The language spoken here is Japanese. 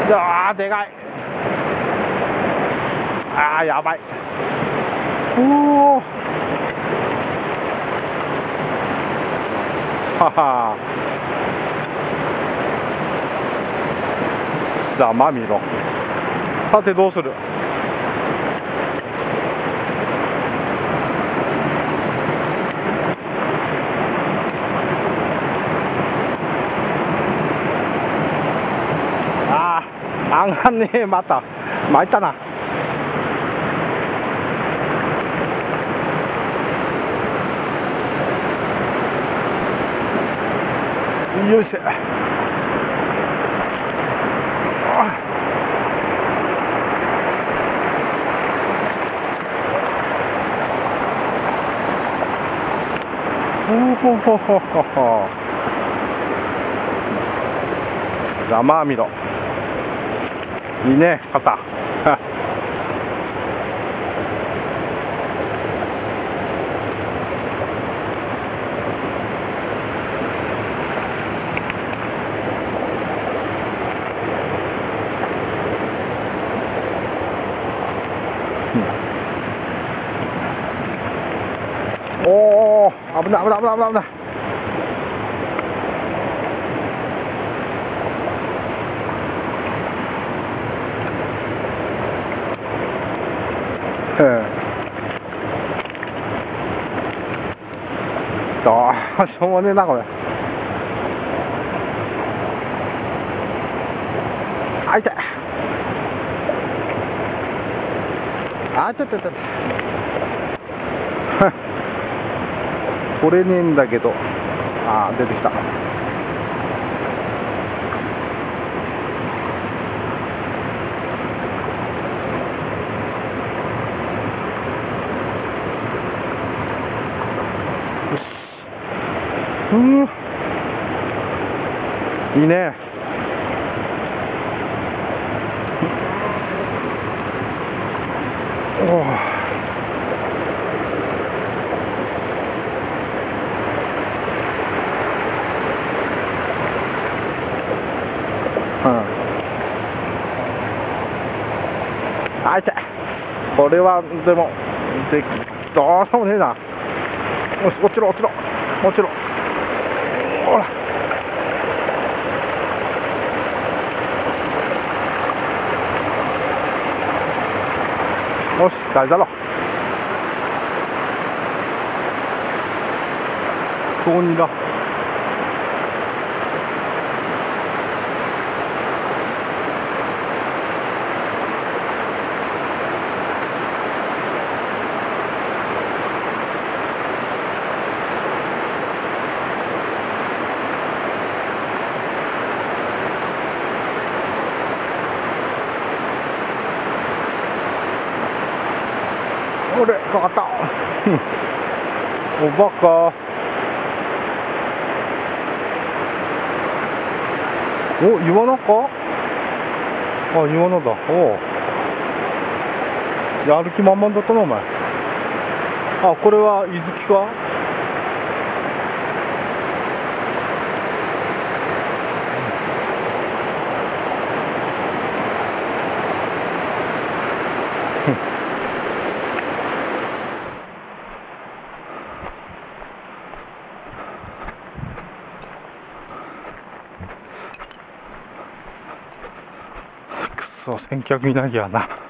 あーでかい。あーやばい。おおはは。ざまみろ。さてどうする。ああ上がんねえ。また参ったな。よいしょ。ほほほほほ。ざまみろ。いいね肩。おお危ない危ない危ない危ない危ない。しょうがねえなこれ。あ痛い。あちょっと取れねえんだけど。あ出てきた。いいね。おお。あ痛い。これはでもどうしようもねえな。よし落ちろ落ちろ落ちろ。ほらよし大事だろ。そうにだ。これかかった。おバカ。おイワナか。あイワナだ。おやる気満々だったなお前。あこれはイズキか。くそ先客いなきゃな。